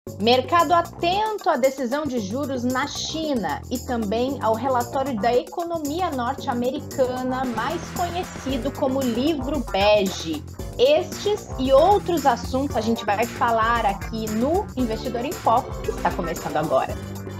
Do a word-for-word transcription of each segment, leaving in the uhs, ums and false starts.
Mercado atento à decisão de juros na China e também ao relatório da economia norte-americana, mais conhecido como livro bege. Estes e outros assuntos a gente vai falar aqui no Investidor em Foco, que está começando agora.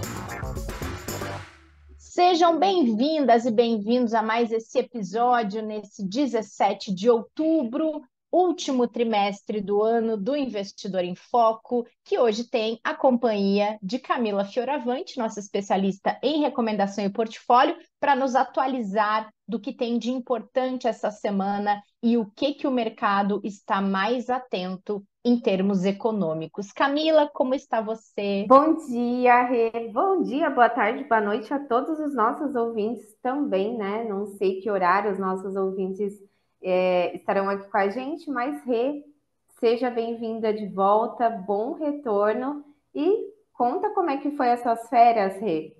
Sejam bem-vindas e bem-vindos a mais esse episódio nesse dezessete de outubro, último trimestre do ano do Investidor em Foco, que hoje tem a companhia de Camila Fioravante, nossa especialista em recomendação e portfólio, para nos atualizar do que tem de importante essa semana e o que, que o mercado está mais atento em termos econômicos. Camila, como está você? Bom dia, Rê. Bom dia, boa tarde, boa noite a todos os nossos ouvintes também, né? Não sei que horário os nossos ouvintes é, estarão aqui com a gente, mas Rê, seja bem-vinda de volta, bom retorno e conta como é que foi as suas férias, Rê.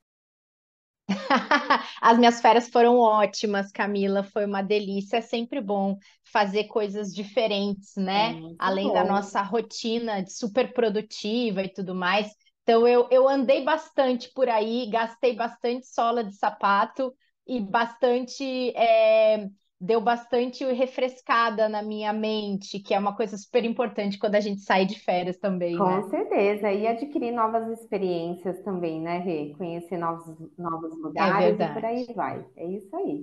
As minhas férias foram ótimas, Camila. Foi uma delícia. É sempre bom fazer coisas diferentes, É né? muito Além da bom. nossa rotina de super produtiva e tudo mais. Então, eu, eu andei bastante por aí, gastei bastante sola de sapato e bastante. é, Deu bastante refrescada na minha mente, que é uma coisa super importante quando a gente sai de férias também, né? Com certeza, e adquirir novas experiências também, né, Rê? Conhecer novos, novos É lugares e por verdade. aí vai. É isso aí.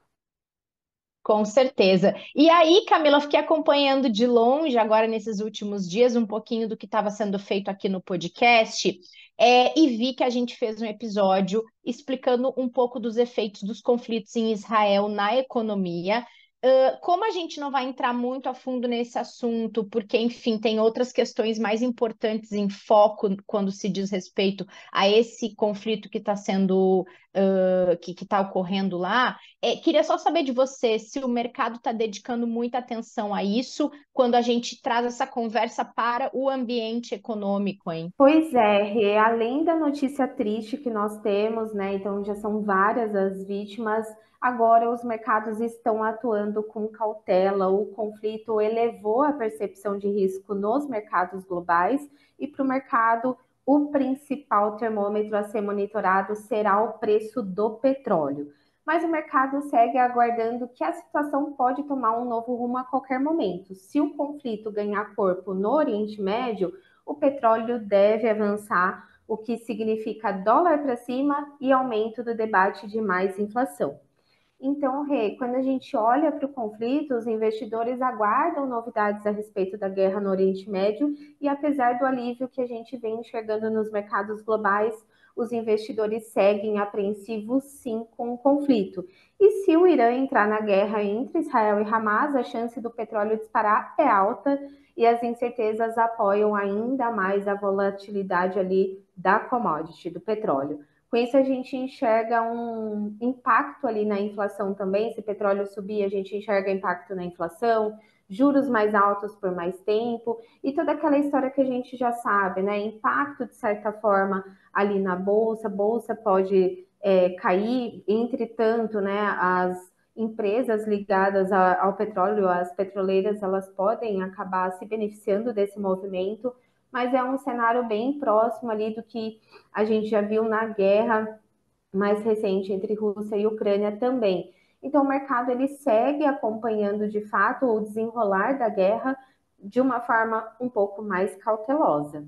Com certeza. E aí, Camila, eu fiquei acompanhando de longe, agora nesses últimos dias, um pouquinho do que estava sendo feito aqui no podcast, é, e vi que a gente fez um episódio explicando um pouco dos efeitos dos conflitos em Israel na economia. Ah, como a gente não vai entrar muito a fundo nesse assunto, porque, enfim, tem outras questões mais importantes em foco quando se diz respeito a esse conflito que está sendo, ah, que está ocorrendo lá. É, queria só saber de você se o mercado está dedicando muita atenção a isso quando a gente traz essa conversa para o ambiente econômico, hein? Pois é, Rê, além da notícia triste que nós temos, né? Então já são várias as vítimas. Agora os mercados estão atuando com cautela. O conflito elevou a percepção de risco nos mercados globais e para o mercado o principal termômetro a ser monitorado será o preço do petróleo. Mas o mercado segue aguardando que a situação pode tomar um novo rumo a qualquer momento. Se o conflito ganhar corpo no Oriente Médio, o petróleo deve avançar, o que significa dólar para cima e aumento do debate de mais inflação. Então, Rê, quando a gente olha para o conflito, os investidores aguardam novidades a respeito da guerra no Oriente Médio e apesar do alívio que a gente vem enxergando nos mercados globais, os investidores seguem apreensivos sim com o conflito. E se o Irã entrar na guerra entre Israel e Hamas, a chance do petróleo disparar é alta e as incertezas apoiam ainda mais a volatilidade ali da commodity, do petróleo. Com isso, a gente enxerga um impacto ali na inflação também. Se o petróleo subir, a gente enxerga impacto na inflação, juros mais altos por mais tempo e toda aquela história que a gente já sabe, né? Impacto, de certa forma, ali na bolsa. A bolsa pode é, cair, entretanto, né? As empresas ligadas ao petróleo, as petroleiras, elas podem acabar se beneficiando desse movimento, mas é um cenário bem próximo ali do que a gente já viu na guerra mais recente entre Rússia e Ucrânia também. Então, o mercado ele segue acompanhando de fato o desenrolar da guerra de uma forma um pouco mais cautelosa.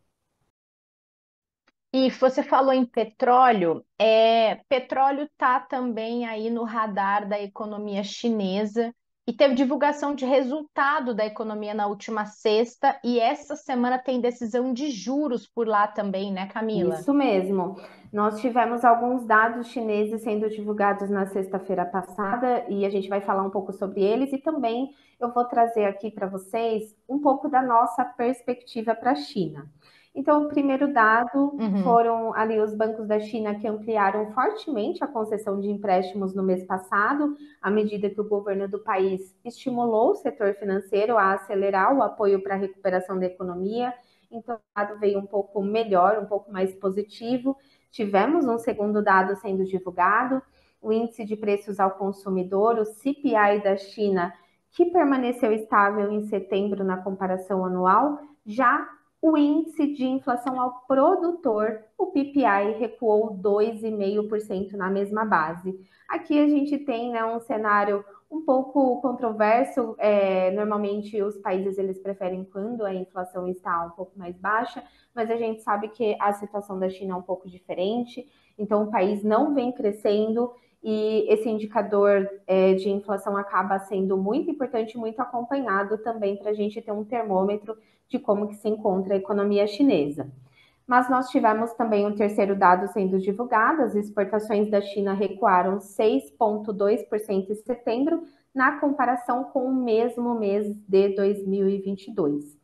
E você falou em petróleo, é, petróleo está também aí no radar da economia chinesa e teve divulgação de resultado da economia na última sexta e essa semana tem decisão de juros por lá também, né, Camila? Isso mesmo. Nós tivemos alguns dados chineses sendo divulgados na sexta-feira passada e a gente vai falar um pouco sobre eles e também eu vou trazer aqui para vocês um pouco da nossa perspectiva para a China. Então, o primeiro dado Uhum. foram ali os bancos da China que ampliaram fortemente a concessão de empréstimos no mês passado, à medida que o governo do país estimulou o setor financeiro a acelerar o apoio para a recuperação da economia. Então, o dado veio um pouco melhor, um pouco mais positivo. Tivemos um segundo dado sendo divulgado, o índice de preços ao consumidor, o C P I da China, que permaneceu estável em setembro na comparação anual, já O índice de inflação ao produtor, o P P I, recuou dois vírgula cinco por cento na mesma base. Aqui a gente tem, né, um cenário um pouco controverso. É, normalmente os países eles preferem quando a inflação está um pouco mais baixa, mas a gente sabe que a situação da China é um pouco diferente, então o país não vem crescendo e esse indicador é, de inflação acaba sendo muito importante, muito acompanhado também para a gente ter um termômetro de como que se encontra a economia chinesa. Mas nós tivemos também um terceiro dado sendo divulgado: as exportações da China recuaram seis vírgula dois por cento em setembro, na comparação com o mesmo mês de dois mil e vinte e dois.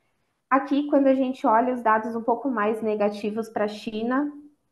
Aqui, quando a gente olha os dados um pouco mais negativos para a China,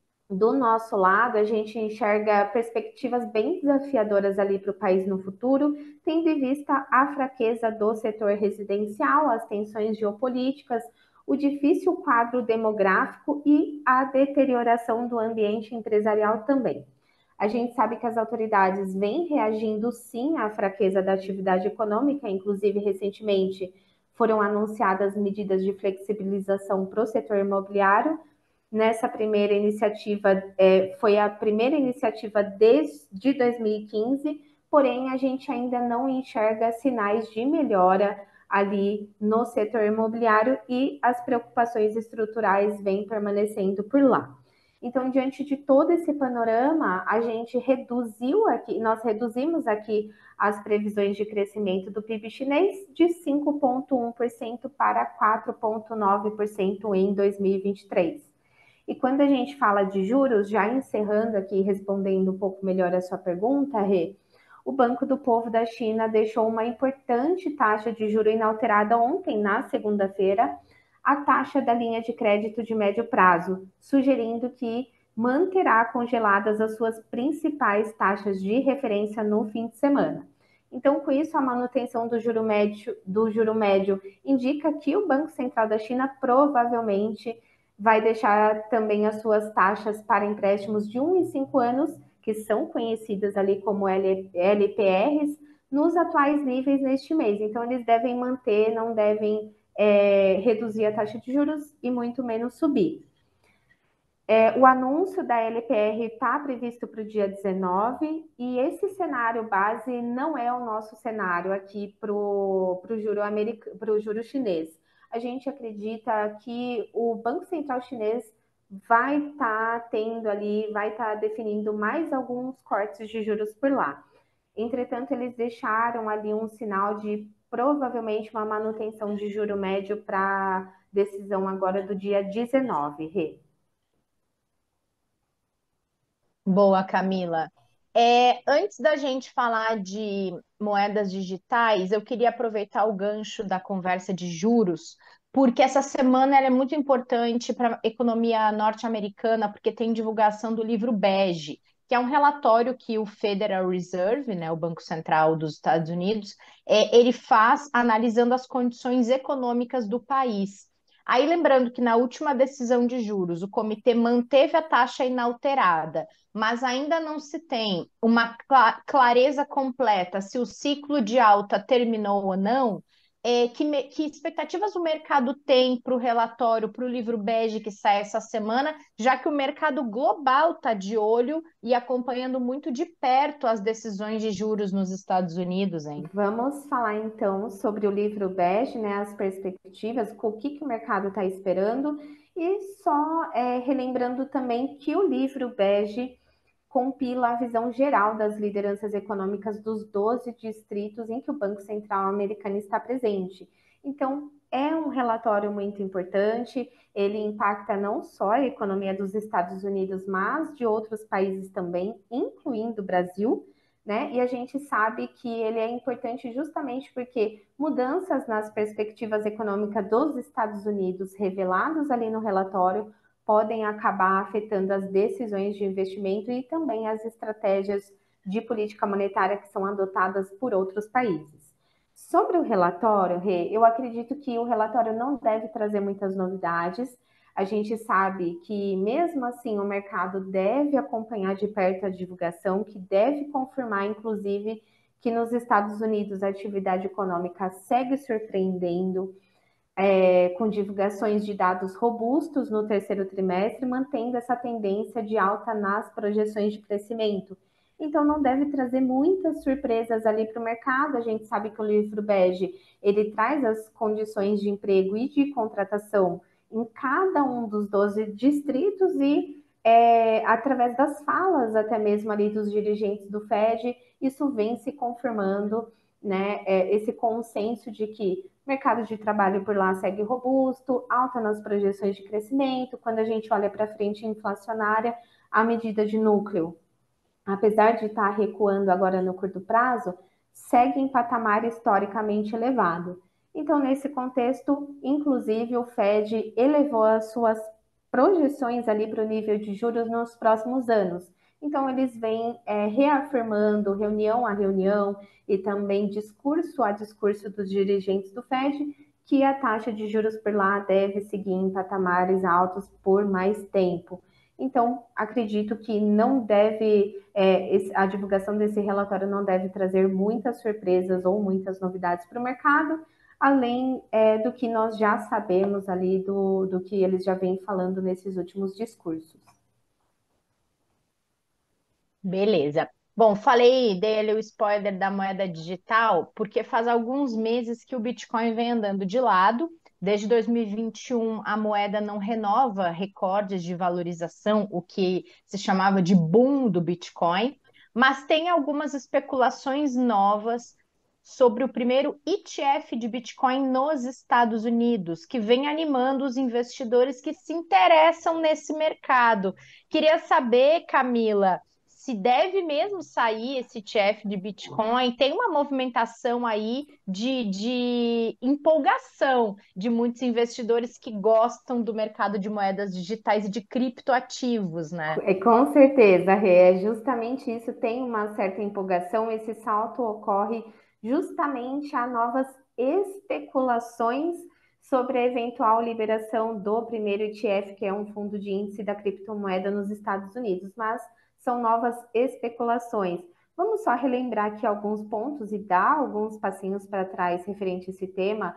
do nosso lado, a gente enxerga perspectivas bem desafiadoras ali para o país no futuro, tendo em vista a fraqueza do setor residencial, as tensões geopolíticas, o difícil quadro demográfico e a deterioração do ambiente empresarial também. A gente sabe que as autoridades vêm reagindo sim à fraqueza da atividade econômica, inclusive recentemente foram anunciadas medidas de flexibilização para o setor imobiliário. Nessa primeira iniciativa, é, foi a primeira iniciativa desde dois mil e quinze, porém a gente ainda não enxerga sinais de melhora ali no setor imobiliário e as preocupações estruturais vêm permanecendo por lá. Então, diante de todo esse panorama, a gente reduziu aqui, nós reduzimos aqui as previsões de crescimento do P I B chinês de cinco vírgula um por cento para quatro vírgula nove por cento em dois mil e vinte e três. E quando a gente fala de juros, já encerrando aqui, respondendo um pouco melhor a sua pergunta, Rê, o Banco do Povo da China deixou uma importante taxa de juro inalterada ontem, na segunda-feira, a taxa da linha de crédito de médio prazo, sugerindo que manterá congeladas as suas principais taxas de referência no fim de semana. Então, com isso, a manutenção do juro médio, do juro médio indica que o Banco Central da China provavelmente vai deixar também as suas taxas para empréstimos de um e cinco anos, que são conhecidas ali como L P Rs, nos atuais níveis neste mês. Então, eles devem manter, não devem é, reduzir a taxa de juros e muito menos subir. É, o anúncio da L P R está previsto para o dia dezenove, e esse cenário base não é o nosso cenário aqui para o juro, americano, juro chinês. A gente acredita que o Banco Central chinês vai estar tá tendo ali, vai estar tá definindo mais alguns cortes de juros por lá. Entretanto, eles deixaram ali um sinal de provavelmente uma manutenção de juro médio para a decisão agora do dia dezenove, Rê. Boa, Camila. É, antes da gente falar de moedas digitais, eu queria aproveitar o gancho da conversa de juros, porque essa semana ela é muito importante para a economia norte-americana, porque tem divulgação do livro Bege, que é um relatório que o Federal Reserve, né, o Banco Central dos Estados Unidos, é, ele faz analisando as condições econômicas do país. Aí, lembrando que na última decisão de juros, o comitê manteve a taxa inalterada, mas ainda não se tem uma clareza completa se o ciclo de alta terminou ou não. É, que, que expectativas o mercado tem para o relatório, para o livro bege que sai essa semana, já que o mercado global está de olho e acompanhando muito de perto as decisões de juros nos Estados Unidos, hein? Vamos falar então sobre o livro bege, né, as perspectivas, o que, que o mercado está esperando, e só é, relembrando também que o livro bege compila a visão geral das lideranças econômicas dos doze distritos em que o Banco Central americano está presente. Então, é um relatório muito importante, ele impacta não só a economia dos Estados Unidos, mas de outros países também, incluindo o Brasil, né? E a gente sabe que ele é importante justamente porque mudanças nas perspectivas econômicas dos Estados Unidos, revelados ali no relatório, podem acabar afetando as decisões de investimento e também as estratégias de política monetária que são adotadas por outros países. Sobre o relatório, Rê, eu acredito que o relatório não deve trazer muitas novidades. A gente sabe que, mesmo assim, o mercado deve acompanhar de perto a divulgação, que deve confirmar, inclusive, que nos Estados Unidos a atividade econômica segue surpreendendo. é, com divulgações de dados robustos no terceiro trimestre, mantendo essa tendência de alta nas projeções de crescimento. Então, não deve trazer muitas surpresas ali para o mercado. A gente sabe que o livro bege, ele traz as condições de emprego e de contratação em cada um dos doze distritos e é, através das falas até mesmo ali dos dirigentes do Fed, isso vem se confirmando, né, é, esse consenso de que o mercado de trabalho por lá segue robusto, alta nas projeções de crescimento. Quando a gente olha para a frente inflacionária, a medida de núcleo, apesar de estar recuando agora no curto prazo, segue em patamar historicamente elevado. Então, nesse contexto, inclusive, o Fed elevou as suas projeções ali para o nível de juros nos próximos anos. Então, eles vêm é, reafirmando, reunião a reunião e também discurso a discurso dos dirigentes do Fed, que a taxa de juros por lá deve seguir em patamares altos por mais tempo. Então, acredito que não deve, é, a divulgação desse relatório não deve trazer muitas surpresas ou muitas novidades para o mercado, além é, do que nós já sabemos ali, do, do que eles já vêm falando nesses últimos discursos. Beleza. Bom, falei, dei ali o spoiler da moeda digital, porque faz alguns meses que o Bitcoin vem andando de lado. Desde dois mil e vinte e um, a moeda não renova recordes de valorização, o que se chamava de boom do Bitcoin, mas tem algumas especulações novas sobre o primeiro E T F de Bitcoin nos Estados Unidos, que vem animando os investidores que se interessam nesse mercado. Queria saber, Camila, se deve mesmo sair esse E T F de Bitcoin, tem uma movimentação aí de, de empolgação de muitos investidores que gostam do mercado de moedas digitais e de criptoativos, né? É, com certeza, Rê, é justamente isso, tem uma certa empolgação, esse salto ocorre justamente a novas especulações sobre a eventual liberação do primeiro E T F, que é um fundo de índice da criptomoeda nos Estados Unidos, mas são novas especulações. Vamos só relembrar aqui alguns pontos e dar alguns passinhos para trás referente a esse tema.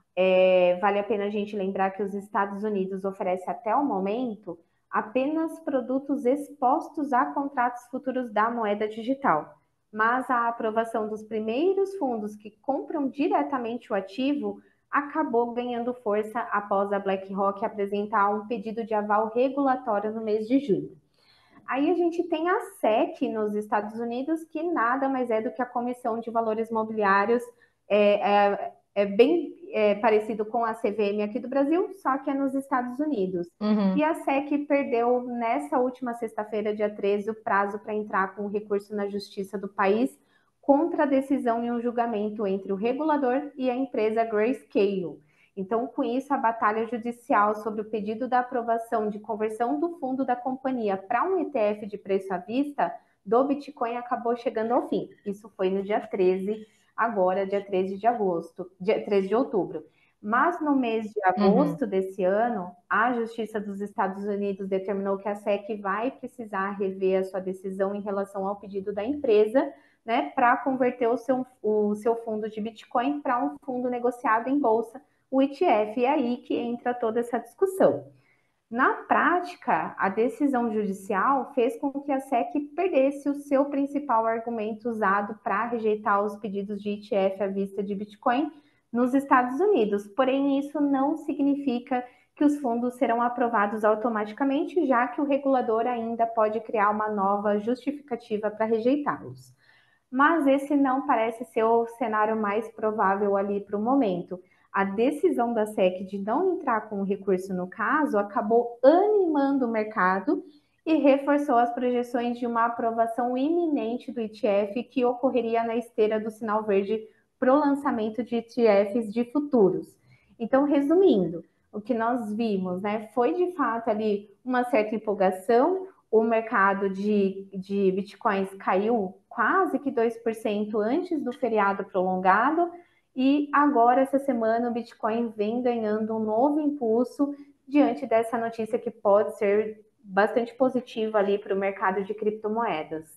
É, vale a pena a gente lembrar que os Estados Unidos oferecem até o momento apenas produtos expostos a contratos futuros da moeda digital. Mas a aprovação dos primeiros fundos que compram diretamente o ativo acabou ganhando força após a BlackRock apresentar um pedido de aval regulatório no mês de julho. Aí a gente tem a S E C nos Estados Unidos, que nada mais é do que a Comissão de Valores Mobiliários, é, é, é bem é, parecido com a C V M aqui do Brasil, só que é nos Estados Unidos. E Uhum. a S E C perdeu nessa última sexta-feira, dia treze, o prazo para entrar com recurso na justiça do país contra a decisão em um julgamento entre o regulador e a empresa Grayscale. Então, com isso, a batalha judicial sobre o pedido da aprovação de conversão do fundo da companhia para um E T F de preço à vista do Bitcoin acabou chegando ao fim. Isso foi no dia treze, agora, dia treze de agosto, dia treze de outubro. Mas no mês de Uhum. agosto desse ano, a Justiça dos Estados Unidos determinou que a S E C vai precisar rever a sua decisão em relação ao pedido da empresa, né, para converter o seu, o seu fundo de Bitcoin para um fundo negociado em bolsa, o E T F. E é aí que entra toda essa discussão. Na prática, a decisão judicial fez com que a S E C perdesse o seu principal argumento usado para rejeitar os pedidos de E T F à vista de Bitcoin nos Estados Unidos. Porém, isso não significa que os fundos serão aprovados automaticamente, já que o regulador ainda pode criar uma nova justificativa para rejeitá-los. Mas esse não parece ser o cenário mais provável ali para o momento. A decisão da S E C de não entrar com o recurso no caso acabou animando o mercado e reforçou as projeções de uma aprovação iminente do E T F que ocorreria na esteira do sinal verde para o lançamento de E T Fs de futuros. Então, resumindo, o que nós vimos, né, foi de fato ali uma certa empolgação, o mercado de, de bitcoins caiu quase que dois por cento antes do feriado prolongado, e agora, essa semana, o Bitcoin vem ganhando um novo impulso diante dessa notícia que pode ser bastante positiva ali para o mercado de criptomoedas.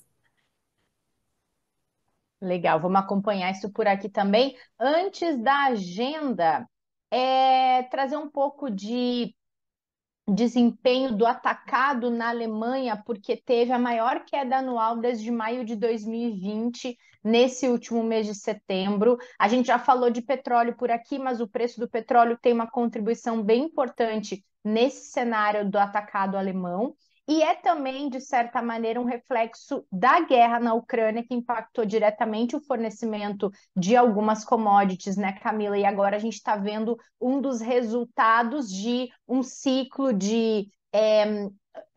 Legal, vamos acompanhar isso por aqui também. Antes da agenda, é trazer um pouco de desempenho do atacado na Alemanha, porque teve a maior queda anual desde maio de dois mil e vinte, nesse último mês de setembro. A gente já falou de petróleo por aqui, mas o preço do petróleo tem uma contribuição bem importante nesse cenário do atacado alemão. E é também, de certa maneira, um reflexo da guerra na Ucrânia, que impactou diretamente o fornecimento de algumas commodities, né, Camila? E agora a gente está vendo um dos resultados de um ciclo de é,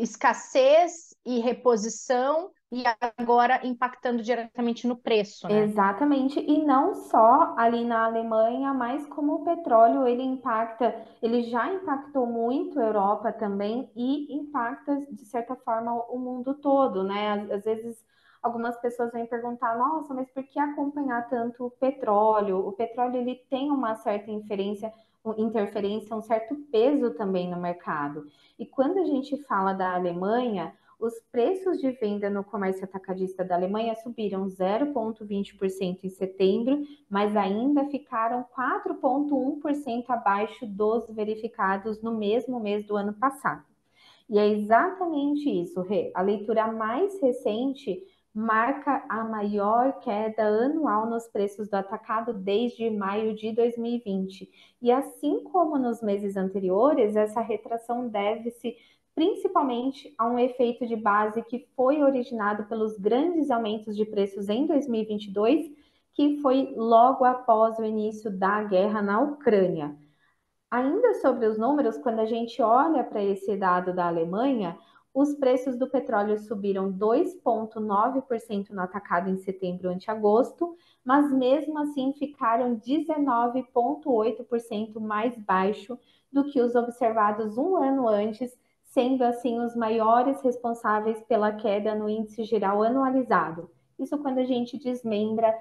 escassez e reposição, e agora impactando diretamente no preço, né? Exatamente, e não só ali na Alemanha, mas como o petróleo ele impacta, ele já impactou muito a Europa também e impacta de certa forma o mundo todo, né? Às, às vezes algumas pessoas vêm perguntar, nossa, mas por que acompanhar tanto o petróleo? O petróleo ele tem uma certa inferência, interferência, um certo peso também no mercado. E quando a gente fala da Alemanha, os preços de venda no comércio atacadista da Alemanha subiram zero vírgula vinte por cento em setembro, mas ainda ficaram quatro vírgula um por cento abaixo dos verificados no mesmo mês do ano passado. E é exatamente isso, Rê. A leitura mais recente marca a maior queda anual nos preços do atacado desde maio de dois mil e vinte. E assim como nos meses anteriores, essa retração deve-se principalmente a um efeito de base que foi originado pelos grandes aumentos de preços em dois mil e vinte e dois, que foi logo após o início da guerra na Ucrânia. Ainda sobre os números, quando a gente olha para esse dado da Alemanha, os preços do petróleo subiram dois vírgula nove por cento no atacado em setembro ante agosto, mas mesmo assim ficaram dezenove vírgula oito por cento mais baixo do que os observados um ano antes, sendo assim os maiores responsáveis pela queda no índice geral anualizado. Isso quando a gente desmembra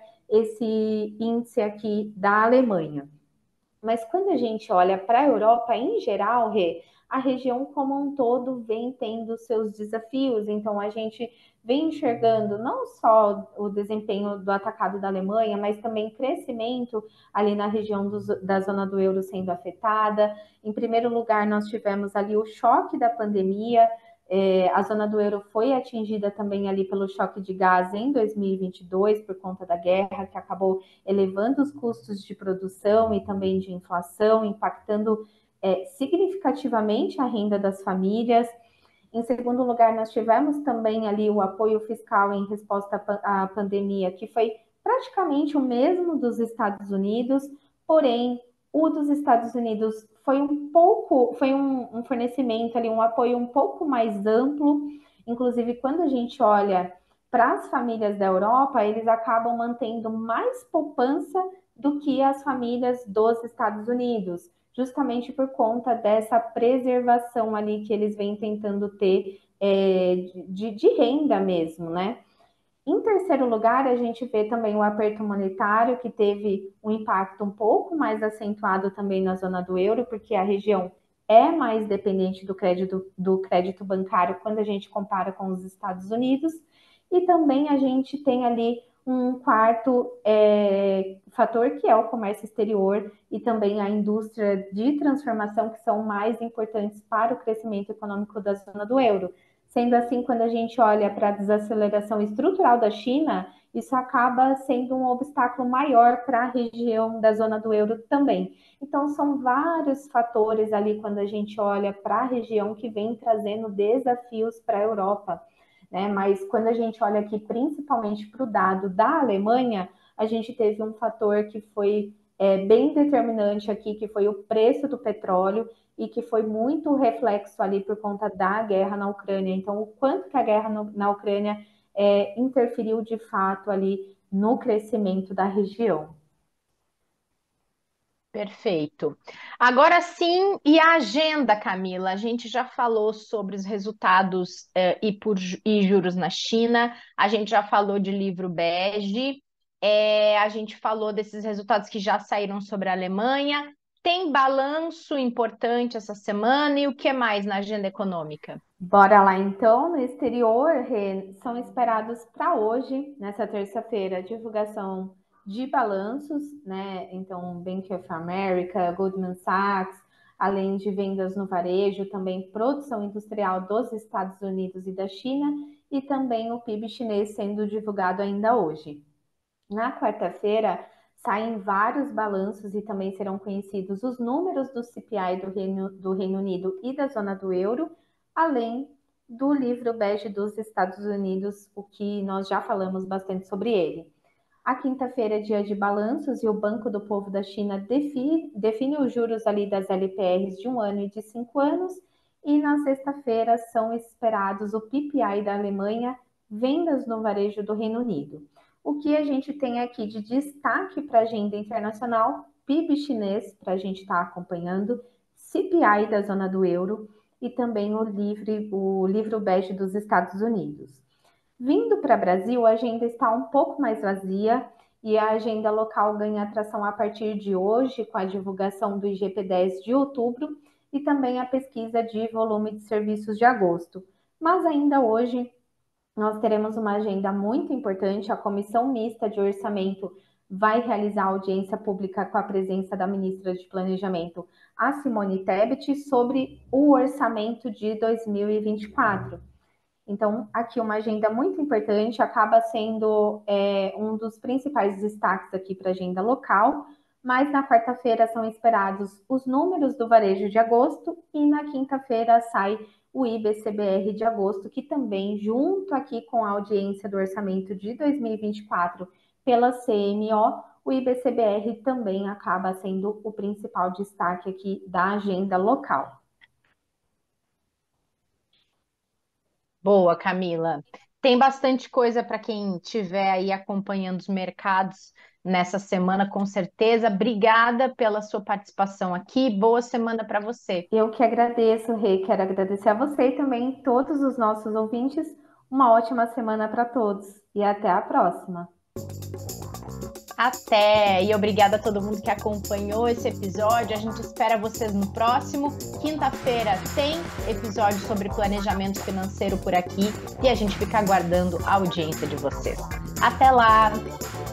esse índice aqui da Alemanha. Mas quando a gente olha para a Europa em geral, Rê, a região como um todo vem tendo seus desafios. Então, a gente vem enxergando não só o desempenho do atacado da Alemanha, mas também crescimento ali na região do, da zona do euro sendo afetada. Em primeiro lugar, nós tivemos ali o choque da pandemia. É, a zona do euro foi atingida também ali pelo choque de gás em dois mil e vinte e dois por conta da guerra, que acabou elevando os custos de produção e também de inflação, impactando é, significativamente a renda das famílias. Em segundo lugar, nós tivemos também ali o apoio fiscal em resposta à pandemia, que foi praticamente o mesmo dos Estados Unidos, porém, o dos Estados Unidos foi um pouco, foi um, um fornecimento ali, um apoio um pouco mais amplo. Inclusive, quando a gente olha para as famílias da Europa, eles acabam mantendo mais poupança do que as famílias dos Estados Unidos, justamente por conta dessa preservação ali que eles vêm tentando ter é, de, de renda mesmo, né? Em terceiro lugar, a gente vê também o aperto monetário, que teve um impacto um pouco mais acentuado também na zona do euro, porque a região é mais dependente do crédito, do crédito bancário quando a gente compara com os Estados Unidos. E também a gente tem ali um quarto é, fator, que é o comércio exterior e também a indústria de transformação, que são mais importantes para o crescimento econômico da zona do euro. Sendo assim, quando a gente olha para a desaceleração estrutural da China, isso acaba sendo um obstáculo maior para a região da zona do euro também. Então, são vários fatores ali quando a gente olha para a região que vem trazendo desafios para a Europa. Né? Mas quando a gente olha aqui principalmente para o dado da Alemanha, a gente teve um fator que foi é, bem determinante aqui, que foi o preço do petróleo, e que foi muito reflexo ali por conta da guerra na Ucrânia. Então, o quanto que a guerra no, na Ucrânia é, interferiu de fato ali no crescimento da região. Perfeito. Agora sim, e a agenda, Camila? A gente já falou sobre os resultados eh, e, por, ju- e juros na China, a gente já falou de livro bege, eh, a gente falou desses resultados que já saíram sobre a Alemanha. Tem balanço importante essa semana e o que mais na agenda econômica? Bora lá então, no exterior, Rê, são esperados para hoje, nessa terça-feira, a divulgação de balanços, né? Então, Bank of America, Goldman Sachs, além de vendas no varejo, também produção industrial dos Estados Unidos e da China, e também o P I B chinês sendo divulgado ainda hoje. Na quarta-feira, saem vários balanços e também serão conhecidos os números do C P I do Reino, do Reino Unido e da zona do euro, além do livro bege dos Estados Unidos, o que nós já falamos bastante sobre ele. A quinta-feira é dia de balanços e o Banco do Povo da China define, define os juros ali das L P Rs de um ano e de cinco anos. E na sexta-feira são esperados o P P I da Alemanha, vendas no varejo do Reino Unido. O que a gente tem aqui de destaque para a agenda internacional, P I B chinês, para a gente estar tá acompanhando, C P I da zona do euro e também o, livre, o livro bege dos Estados Unidos. Vindo para o Brasil, a agenda está um pouco mais vazia e a agenda local ganha atração a partir de hoje com a divulgação do I G P dez de outubro e também a pesquisa de volume de serviços de agosto. Mas ainda hoje nós teremos uma agenda muito importante. A Comissão Mista de Orçamento vai realizar audiência pública com a presença da ministra de Planejamento, a Simone Tebet, sobre o orçamento de dois mil e vinte e quatro. Então, aqui uma agenda muito importante, acaba sendo é, um dos principais destaques aqui para a agenda local, mas na quarta-feira são esperados os números do varejo de agosto e na quinta-feira sai o I B C B R de agosto, que também, junto aqui com a audiência do orçamento de dois mil e vinte e quatro pela C M O, o I B C B R também acaba sendo o principal destaque aqui da agenda local. Boa, Camila. Tem bastante coisa para quem estiver aí acompanhando os mercados nessa semana, com certeza. Obrigada pela sua participação aqui. Boa semana para você. Eu que agradeço, Rê. Quero agradecer a você e também todos os nossos ouvintes. Uma ótima semana para todos e até a próxima. Até! E obrigada a todo mundo que acompanhou esse episódio. A gente espera vocês no próximo. Quinta-feira tem episódio sobre planejamento financeiro por aqui e a gente fica aguardando a audiência de vocês. Até lá!